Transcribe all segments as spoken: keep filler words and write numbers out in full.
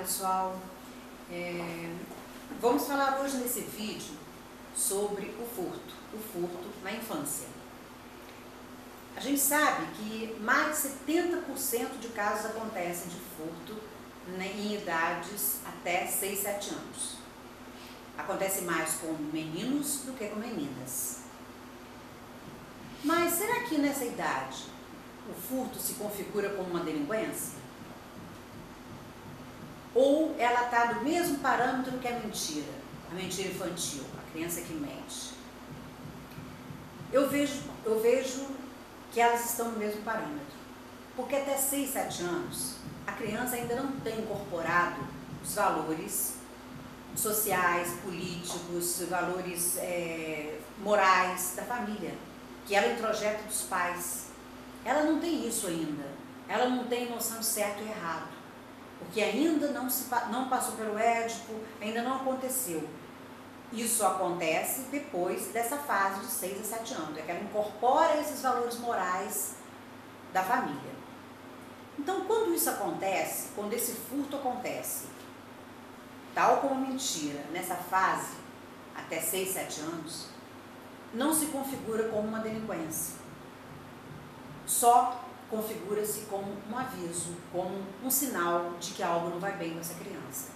pessoal, é, vamos falar hoje nesse vídeo sobre o furto, o furto na infância. A gente sabe que mais de setenta por cento de casos acontecem de furto, né, em idades até seis, sete anos. Acontece mais com meninos do que com meninas. Mas será que nessa idade o furto se configura como uma delinquência? Ou ela está do mesmo parâmetro que a mentira, a mentira infantil, a criança que mente? Eu vejo, eu vejo que elas estão no mesmo parâmetro, porque até seis, sete anos a criança ainda não tem incorporado os valores sociais, políticos, valores é, morais da família, que ela introjeta dos pais. Ela não tem isso ainda, ela não tem noção de certo e errado, porque ainda não, se, não passou pelo Édipo, ainda não aconteceu. Isso acontece depois dessa fase de seis a sete anos, é que ela incorpora esses valores morais da família. Então, quando isso acontece, quando esse furto acontece, tal como mentira, nessa fase, até seis, sete anos, não se configura como uma delinquência. Só configura-se como um aviso, como um sinal de que algo não vai bem com essa criança.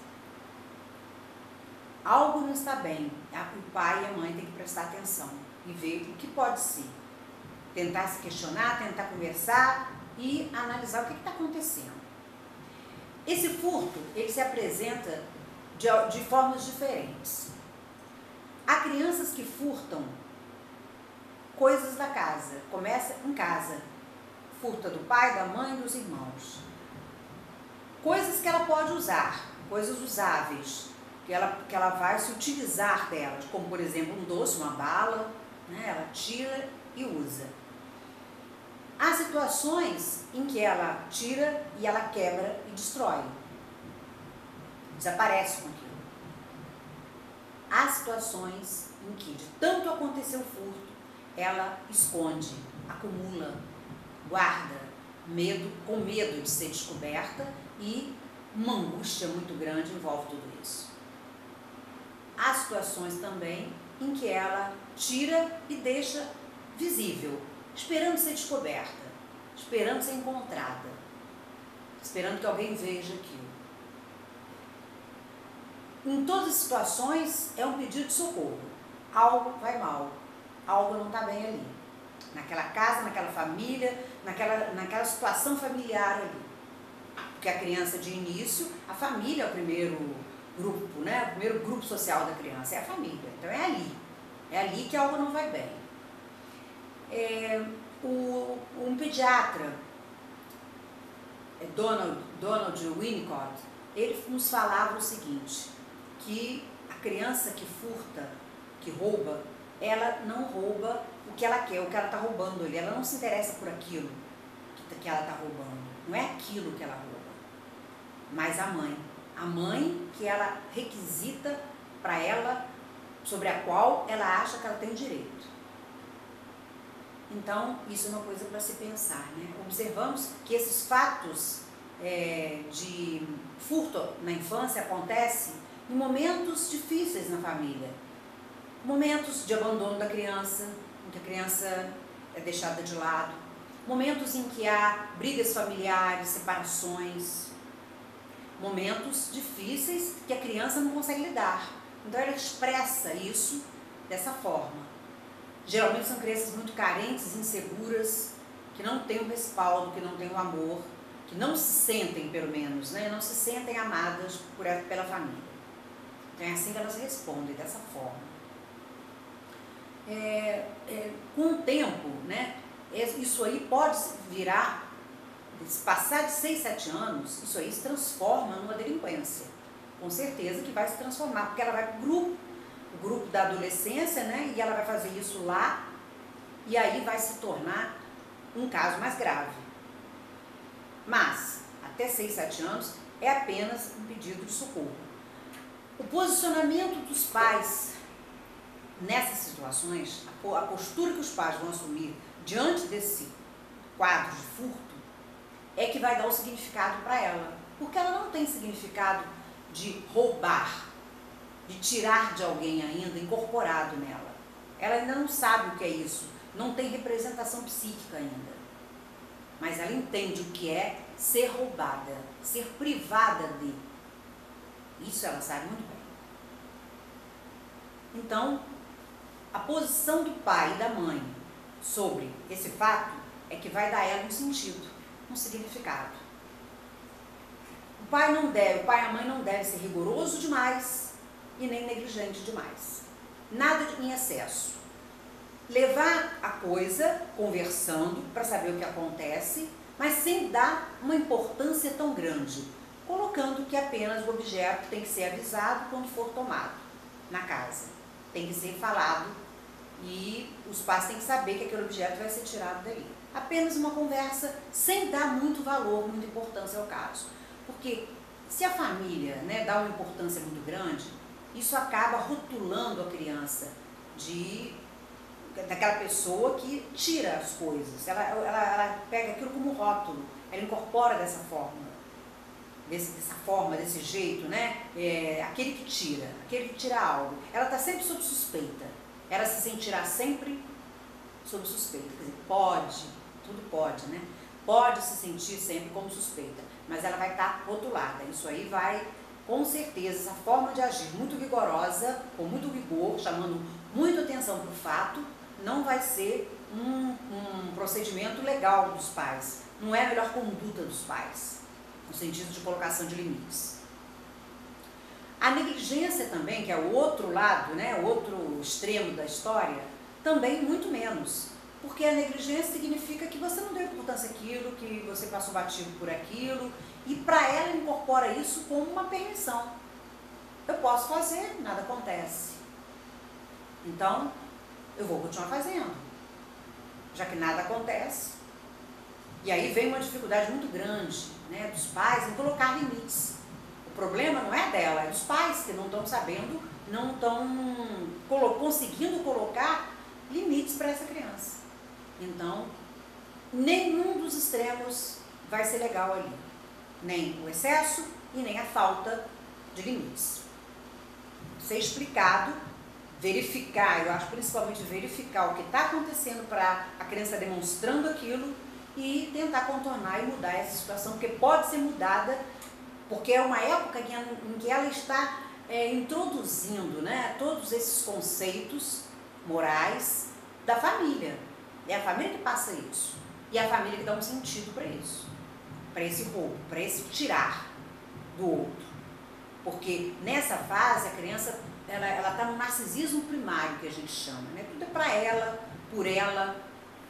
Algo não está bem, o pai e a mãe têm que prestar atenção e ver o que pode ser. Tentar se questionar, tentar conversar e analisar o que está acontecendo. Esse furto, ele se apresenta de, de formas diferentes. Há crianças que furtam coisas da casa, começa em casa, furta do pai, da mãe e dos irmãos. Coisas que ela pode usar, coisas usáveis, que ela, que ela vai se utilizar delas, como por exemplo um doce, uma bala, né? Ela tira e usa. Há situações em que ela tira e ela quebra e destrói, desaparece com aquilo. Há situações em que, de tanto acontecer o furto, ela esconde, acumula, guarda, medo, com medo de ser descoberta, e uma angústia muito grande envolve tudo isso. Há situações também em que ela tira e deixa visível, esperando ser descoberta, esperando ser encontrada, esperando que alguém veja aquilo. Em todas as situações é um pedido de socorro. Algo vai mal, algo não está bem ali, naquela casa, naquela família, naquela, naquela situação familiar ali. Porque a criança, de início, a família é o primeiro grupo, né? O primeiro grupo social da criança é a família. Então é ali, é ali que algo não vai bem. É, o, um pediatra, Donald, Donald Winnicott, ele nos falava o seguinte, que a criança que furta, que rouba, ela não rouba o que ela quer, o que ela está roubando ali, ela não se interessa por aquilo que, que ela está roubando, não é aquilo que ela rouba, mas a mãe, a mãe que ela requisita para ela, sobre a qual ela acha que ela tem direito. Então, isso é uma coisa para se pensar, né? Observamos que esses fatos é, de furto na infância acontecem em momentos difíceis na família, momentos de abandono da criança, em que a criança é deixada de lado, momentos em que há brigas familiares, separações, momentos difíceis que a criança não consegue lidar. Então ela expressa isso dessa forma. Geralmente são crianças muito carentes, inseguras, que não têm o respaldo, que não têm o amor, que não se sentem, pelo menos, né? Não se sentem amadas por, pela família. Então é assim que elas respondem, dessa forma. É, é, com o tempo, né, isso aí pode virar, se passar de seis, sete anos, isso aí se transforma numa delinquência. Com certeza que vai se transformar, porque ela vai para o grupo, o grupo da adolescência, né, e ela vai fazer isso lá, e aí vai se tornar um caso mais grave. Mas, até seis, sete anos, é apenas um pedido de socorro. O posicionamento dos pais nessas situações, a postura que os pais vão assumir diante desse quadros de furto é que vai dar o significado para ela, porque ela não tem significado de roubar, de tirar de alguém ainda, incorporado nela. Ela ainda não sabe o que é isso, não tem representação psíquica ainda. Mas ela entende o que é ser roubada, ser privada de. Isso ela sabe muito bem. Então, a posição do pai e da mãe sobre esse fato é que vai dar a ela um sentido, um significado. O pai não deve, o pai e a mãe não devem ser rigoroso demais e nem negligente demais. Nada em excesso. Levar a coisa conversando para saber o que acontece, mas sem dar uma importância tão grande, colocando que apenas o objeto tem que ser avisado quando for tomado na casa. Tem que ser falado e os pais têm que saber que aquele objeto vai ser tirado dali. Apenas uma conversa sem dar muito valor, muita importância ao caso. Porque se a família, né, dá uma importância muito grande, isso acaba rotulando a criança de, daquela pessoa que tira as coisas. Ela, ela, ela pega aquilo como rótulo, ela incorpora dessa forma. Desse, dessa forma, desse jeito, né? É, aquele que tira, aquele que tira algo. Ela está sempre sob suspeita. Ela se sentirá sempre sob suspeita. Quer dizer, pode, tudo pode, né? Pode se sentir sempre como suspeita, mas ela vai estar rotulada. Isso aí vai, com certeza, essa forma de agir muito rigorosa, com muito rigor, chamando muita atenção para o fato, não vai ser um, um procedimento legal dos pais. Não é a melhor conduta dos pais, no sentido de colocação de limites. A negligência também, que é o outro lado, né, o outro extremo da história, também muito menos. Porque a negligência significa que você não deu importância àquilo, que você passou batido por aquilo, e para ela incorpora isso como uma permissão. Eu posso fazer, nada acontece. Então, eu vou continuar fazendo, já que nada acontece. E aí vem uma dificuldade muito grande, né, dos pais em colocar limites. O problema não é dela, é dos pais que não estão sabendo, não estão colo- conseguindo colocar limites para essa criança. Então, nenhum dos extremos vai ser legal ali. Nem o excesso e nem a falta de limites. Ser explicado, verificar, eu acho principalmente verificar o que está acontecendo para a criança demonstrando aquilo e tentar contornar e mudar essa situação, porque pode ser mudada, porque é uma época em que ela está é, introduzindo, né, todos esses conceitos morais da família. É a família que passa isso. E é a família que dá um sentido para isso. Para esse roubo, para esse tirar do outro. Porque nessa fase a criança ela ela está no narcisismo primário, que a gente chama, né? Tudo é para ela, por ela,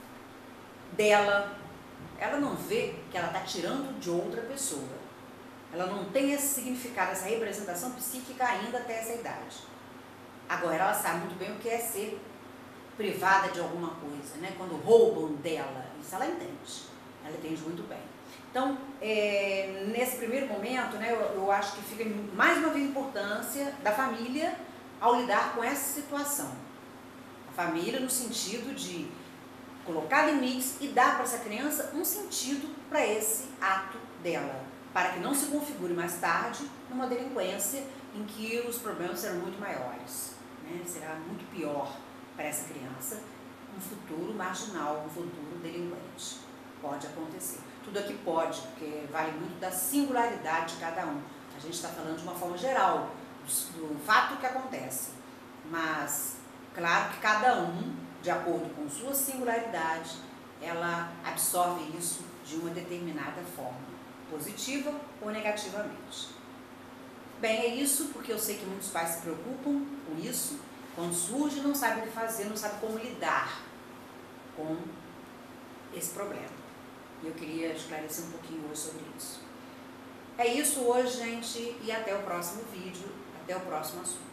dela. Ela não vê que ela está tirando de outra pessoa. Ela não tem esse significado, essa representação psíquica ainda até essa idade. Agora ela sabe muito bem o que é ser privada de alguma coisa, né? Quando roubam dela, isso ela entende, ela entende muito bem. Então, é, nesse primeiro momento, né, eu, eu acho que fica mais uma vez a importância da família ao lidar com essa situação. A família no sentido de colocar limites e dar para essa criança um sentido para esse ato dela, para que não se configure mais tarde numa delinquência em que os problemas serão muito maiores, né? Será muito pior para essa criança, um futuro marginal, um futuro delinquente. Pode acontecer. Tudo aqui pode, porque vale muito da singularidade de cada um. A gente está falando de uma forma geral, do, do fato que acontece. Mas, claro que cada um, de acordo com sua singularidade, ela absorve isso de uma determinada forma, positiva ou negativamente. Bem, é isso, porque eu sei que muitos pais se preocupam com isso. Quando surge, não sabe o que fazer, não sabe como lidar com esse problema. E eu queria esclarecer um pouquinho hoje sobre isso. É isso hoje, gente, e até o próximo vídeo, até o próximo assunto.